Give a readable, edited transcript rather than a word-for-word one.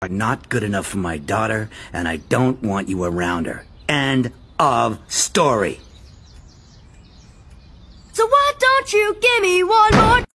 are not good enough for my daughter, and I don't want you around her. End of story. So why don't you give me one more